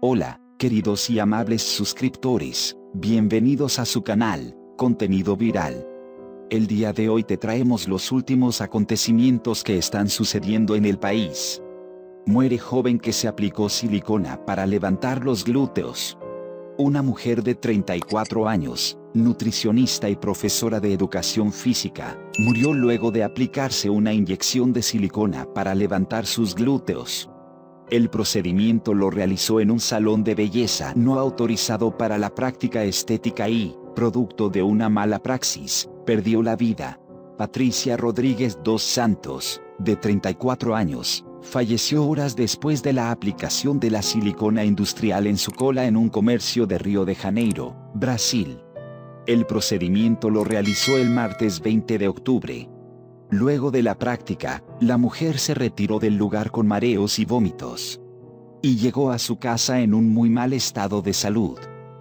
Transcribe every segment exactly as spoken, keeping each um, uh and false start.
Hola, queridos y amables suscriptores, bienvenidos a su canal, Contenido Viral. El día de hoy te traemos los últimos acontecimientos que están sucediendo en el país. Muere joven que se aplicó silicona para levantar los glúteos. Una mujer de treinta y cuatro años, nutricionista y profesora de educación física, murió luego de aplicarse una inyección de silicona para levantar sus glúteos. El procedimiento lo realizó en un salón de belleza no autorizado para la práctica estética y, producto de una mala praxis, perdió la vida. Patricia Rodríguez dos Santos, de treinta y cuatro años, falleció horas después de la aplicación de la silicona industrial en su cola en un comercio de Río de Janeiro, Brasil. El procedimiento lo realizó el martes veinte de octubre. Luego de la práctica, la mujer se retiró del lugar con mareos y vómitos. Y llegó a su casa en un muy mal estado de salud.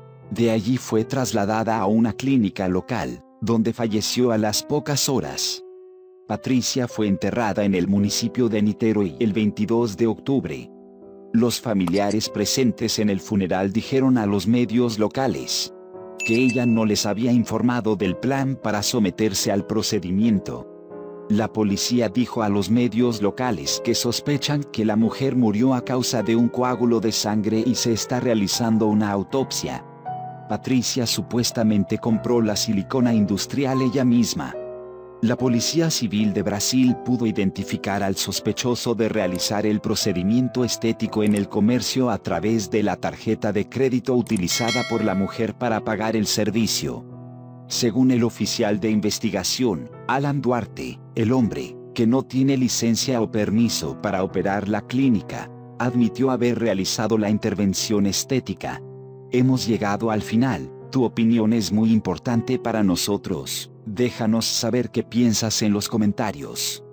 De allí fue trasladada a una clínica local, donde falleció a las pocas horas. Patricia fue enterrada en el municipio de Niterói el veintidós de octubre. Los familiares presentes en el funeral dijeron a los medios locales que ella no les había informado del plan para someterse al procedimiento. La policía dijo a los medios locales que sospechan que la mujer murió a causa de un coágulo de sangre y se está realizando una autopsia. Patricia supuestamente compró la silicona industrial ella misma. La Policía Civil de Brasil pudo identificar al sospechoso de realizar el procedimiento estético en el comercio a través de la tarjeta de crédito utilizada por la mujer para pagar el servicio. Según el oficial de investigación, Alan Duarte, el hombre, que no tiene licencia o permiso para operar la clínica, admitió haber realizado la intervención estética. Hemos llegado al final, tu opinión es muy importante para nosotros, déjanos saber qué piensas en los comentarios.